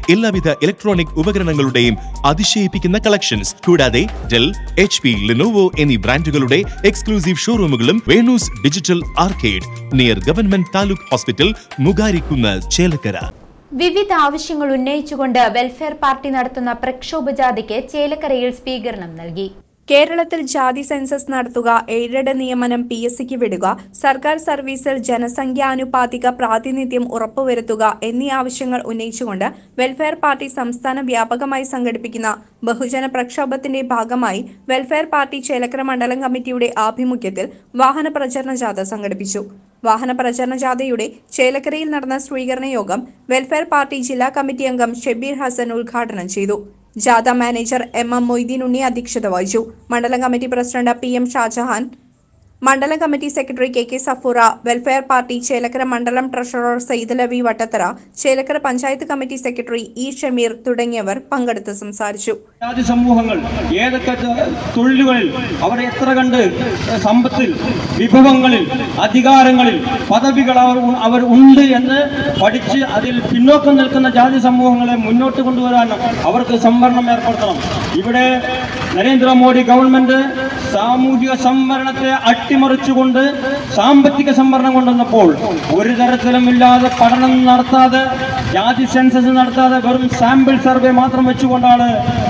എല്ലാവിധ ഇലക്ട്രോണിക് ഉപകരണങ്ങളുടെയും അതിശയിപ്പിക്കുന്ന കളക്ഷൻസ് കൂടാതെ ഡെൽ, HP, ലെനോവോ എന്നീ ബ്രാൻഡുകളുടെ എക്സ്ക്ലൂസീവ് ഷോറൂമുകളും Venus digital arcade near government taluk hospital, Mugarikkunnu, Chelakkara. വിവിധ ആവശ്യങ്ങൾ ഉന്നയിച്ചുകൊണ്ട് വെൽഫെയർ പാർട്ടി നടത്തുന്ന പ്രക്ഷോഭ ജാഥയ്ക്ക് ചേലക്കരയിൽ സ്വീകരണം നൽകി. കേരളത്തിൽ ജാതി സെൻസസ് നടത്തുക, എയ്ഡഡ് നിയമനം PSCക്ക് വിടുക, സർക്കാർ സർവീസിൽ ജനസംഖ്യാനുപാതിക പ്രാതിനിധ്യം ഉറപ്പുവരുത്തുക എന്നീ ആവശ്യങ്ങൾ ഉന്നയിച്ചുകൊണ്ട് വെൽഫെയർ പാർട്ടി സംസ്ഥാന വ്യാപകമായി സംഘടിപ്പിക്കുന്ന ബഹുജന പ്രക്ഷോഭത്തിന്റെ ഭാഗമായി വെൽഫെയർ പാർട്ടി ചേലക്കര മണ്ഡലം കമ്മിറ്റിയുടെ ആഭിമുഖ്യത്തിൽ വാഹന പ്രചരണ ജാഥ സംഘടിപ്പിച്ചു. വാഹന പ്രചരണ ജാഥയുടെ ചേലക്കരയിൽ നടന്ന സ്വീകരണ യോഗം വെൽഫെയർ പാർട്ടി ജില്ലാ കമ്മിറ്റി അംഗം ഷെബീർ ഹസൻ ഉദ്ഘാടനം ചെയ്തു. ജാഥ മാനേജർ MM മൊയ്തീൻ ഉണ്ണി അധ്യക്ഷത വഹിച്ചു. മണ്ഡലം കമ്മിറ്റി പ്രസിഡന്റ് PM ഷാജഹാൻ, മണ്ഡലം committee secretary KK Safoora, welfare party Chelakkara മണ്ഡലം treasurer Saidalavi Vattathara, Chelakkara panchayat committee secretary E Shameer തുടങ്ങിയവർ പങ്കെടുത്ത് സംസാരിച്ചു. ജാതി സമൂഹങ്ങൾ ഏതൊക്കെ തൊഴിലുകളിൽ അവർ എത്ര കണ്ട് സമ്പത്തിൽ, വിഭവങ്ങളിൽ, അധികാരങ്ങളിൽ, പദവികൾ അവർ ഉണ്ട് എന്ന് പഠിച്ച് അതിൽ പിന്നോക്കം നിൽക്കുന്ന ജാതി സമൂഹങ്ങളെ മുന്നോട്ട് കൊണ്ടുവരാൻ അവർക്ക് സംവരണം ഏർപ്പെടുത്തണം. ഇവിടെ നരേന്ദ്രമോദി ഗവൺമെന്റ് സാമൂഹിക സംവരണത്തെ അട്ടിമറിച്ചുകൊണ്ട് സാമ്പത്തിക സംവരണം കൊണ്ടുവന്നപ്പോൾ ഒരു തരത്തിലും ഇല്ലാതെ പഠനം നടത്താതെ, ജാതി സെൻസസ് നടത്താതെ വെറും സാമ്പിൾ സർവേ മാത്രം വെച്ചുകൊണ്ടാണ്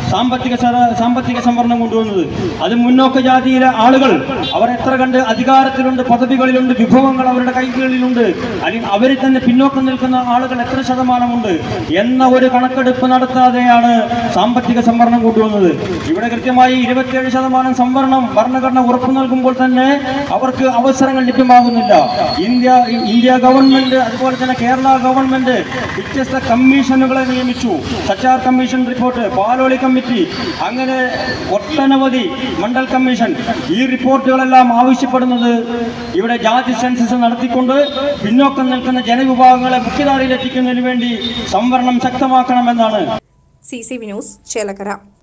സാമ്പത്തിക സംവരണം കൊണ്ടുവന്നത്. അത് മുന്നോക്ക ജാതിയിലെ ആളുകൾ അവർ എത്ര കണ്ട് അധികാരത്തിലുണ്ട്, പദവികളിലുണ്ട്, വിഭവങ്ങൾ അവരുടെ കൈകളിലുണ്ട്, അല്ലെങ്കിൽ അവരിൽ തന്നെ പിന്നോക്കം നിൽക്കുന്ന ആളുകൾ എത്ര ശതമാനമുണ്ട് എന്ന ഒരു കണക്കെടുപ്പ് നടത്താതെയാണ് സാമ്പത്തിക സംവരണം കൊണ്ടുവന്നത്. ഇവിടെ കൃത്യമായി 27% സംവരണം ഭരണഘടന ഉറപ്പു നൽകുമ്പോൾ തന്നെ അവർക്ക് അവസരങ്ങൾ ലഭ്യമാകുന്നില്ല. ഇന്ത്യ ഗവൺമെന്റ് അതുപോലെ തന്നെ കേരള ഗവൺമെന്റ് വ്യത്യസ്ത കമ്മീഷനുകളെ നിയമിച്ചു. Sachar commission report, Paloli committee, അങ്ങനെ ഒട്ടനവധി മണ്ഡൽ കമ്മീഷൻ. ഈ റിപ്പോർട്ടുകളെല്ലാം ആവശ്യപ്പെടുന്നത് ഇവിടെ ജാതി സെൻസസ് നടത്തിക്കൊണ്ട് പിന്നോക്കം നിൽക്കുന്ന ജനവിഭാഗങ്ങളെ മുഖ്യധാരയിൽ എത്തിക്കുന്നതിന് വേണ്ടി സംവരണം ശക്തമാക്കണമെന്നാണ്. CCV news Chelakkara.